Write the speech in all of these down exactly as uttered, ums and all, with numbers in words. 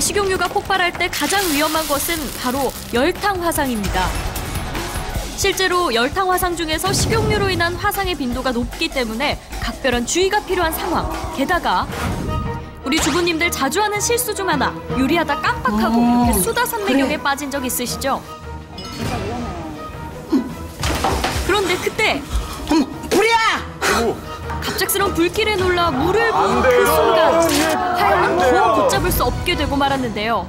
식용유가 폭발할 때 가장 위험한 것은 바로 열탕 화상입니다. 실제로 열탕 화상 중에서 식용유로 인한 화상의 빈도가 높기 때문에 각별한 주의가 필요한 상황. 게다가 우리 주부님들 자주 하는 실수 중 하나, 요리하다 깜빡하고 어, 이렇게 수다산매경에 그래. 빠진 적 있으시죠? 그런데 그때 어머, 불이야! 갑작스러운 불길에 놀라 물을 부은 그 순간 하얀 더 붙잡을 수 없게 되고 말았는데요.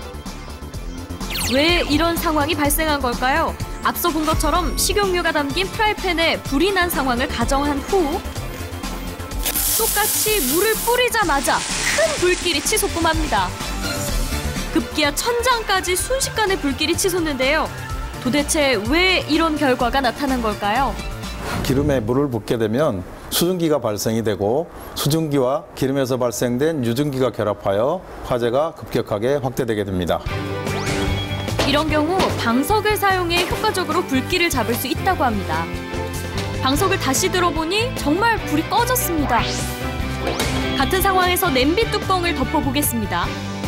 왜 이런 상황이 발생한 걸까요? 앞서 본 것처럼 식용유가 담긴 프라이팬에 불이 난 상황을 가정한 후 똑같이 물을 뿌리자마자 큰 불길이 치솟고맙니다. 급기야 천장까지 순식간에 불길이 치솟는데요. 도대체 왜 이런 결과가 나타난 걸까요? 기름에 물을 붓게 되면 수증기가 발생이 되고 수증기와 기름에서 발생된 유증기가 결합하여 화재가 급격하게 확대되게 됩니다. 이런 경우 방석을 사용해 효과적으로 불길을 잡을 수 있다고 합니다. 방석을 다시 들어보니 정말 불이 꺼졌습니다. 같은 상황에서 냄비 뚜껑을 덮어보겠습니다.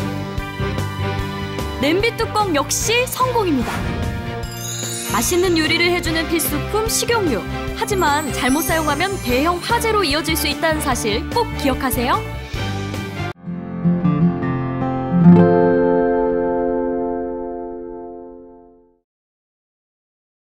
냄비 뚜껑 역시 성공입니다. 맛있는 요리를 해주는 필수품 식용유. 하지만 잘못 사용하면 대형 화재로 이어질 수 있다는 사실 꼭 기억하세요.